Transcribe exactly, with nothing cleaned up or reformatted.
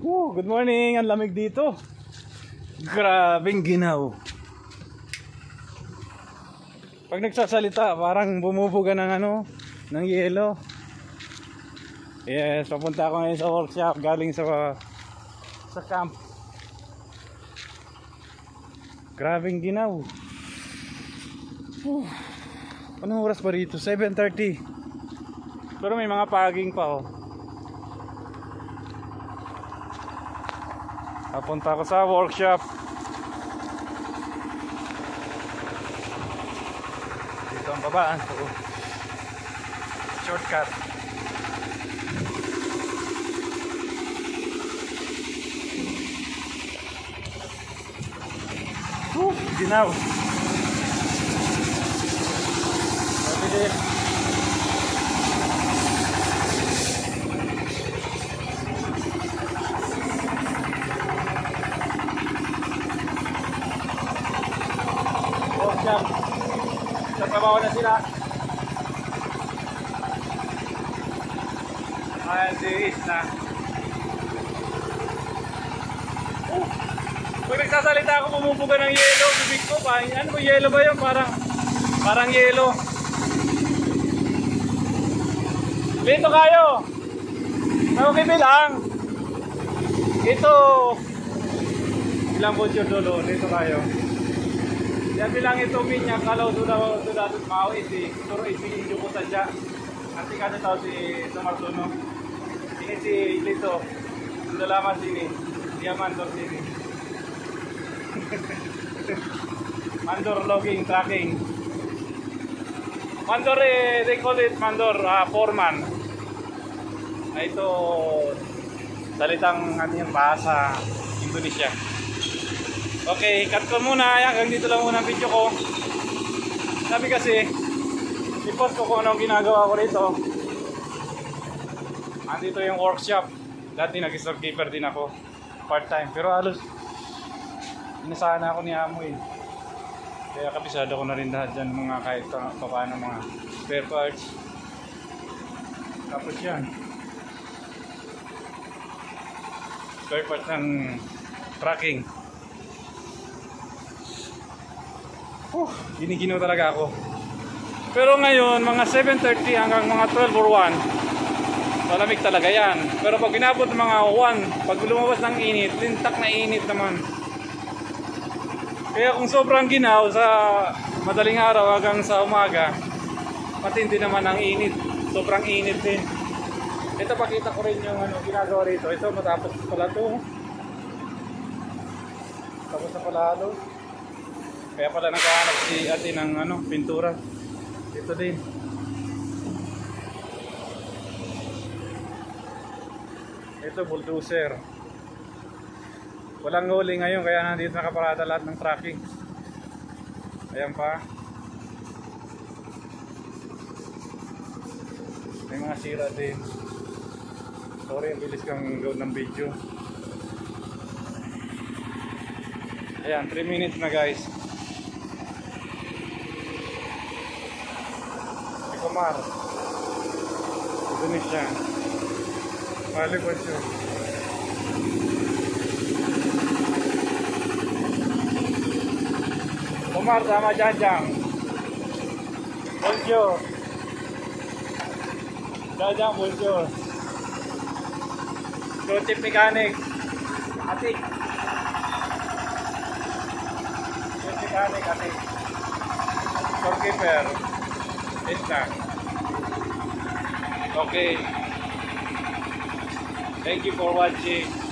Woo, good morning, ang lamig dito. Grabing ginaw. Pag nagsasalita, parang bumubuga ng ano, ng yelo. Yes, papunta ako ngayon sa workshop galing sa sa camp. Grabing ginaw. Whew. Anong oras ba rito? seven thirty. Pero may mga paging pa oh. Papunta ako sa workshop. Dito ang babaan. So, shortcut. Woo, ginaw. Mabilis. Workshop. Sa trabaho na sila. Ayan, series na. Oh, pag nagsasalita ako, bumubuga ng yelo. Bibig ko, parang, ano ba yelo ba yun? Parang, parang yelo. Dito kayo. Okay, bilang. Ito. Ilang botyo dolo. Dito kayo. Yan bilang ito minyak. Kalau sudah sudah mau isi. Turo isi cukup saja. Nanti kasih tahu si Sumarsono. Ini si Lito. Sudah lama sini. Dia mandor sini. Mandor logging, tracking. Mandor eh, they call it mandor, uh, foreman. Nah, ito salitang ano yung bahasa Indonesia. Okay, cut ko muna. Hanggang dito lang muna ang video ko. Sabi kasi, i-post ko kung anong ginagawa ko rito. Andito yung workshop. Dati nag-storekeeper din ako. Part-time. Pero halos, inasahan na ako ni Amo eh. Kaya kabisado ko na rin lahat dyan mga kahit pa paano mga spare parts. Tapos yan. Spare parts ng tracking. Uh, giniginaw talaga ako. Pero ngayon, mga seven thirty hanggang mga twelve or one, malamig talaga yan. Pero pag inabot ng mga one, pag lumabas ng init, lintak na init naman. Kaya kung sobrang ginaw sa madaling araw hanggang sa umaga, matindi naman ang init. Sobrang init din. Ito, pakita ko rin yung ano, ginagawa rito. Ito, matapos pala ito. Tapos na pala ito. Kaya pala naghahanap si ate ng ano, pintura. Ito din. Ito, bulldozer. Walang huli ngayon kaya nandito nakaparada lahat ng tracking. Ayan pa. May mga sira din. Sorry, ang bilis kang gawin ng video. Ayan, three minutes na guys. Kumar Indonesia balik baju Kumar sama Jajang bonjour Jajang bonjour Protip mekanik atik Protip mekanik atik storekeeper. Okay. Thank you for watching.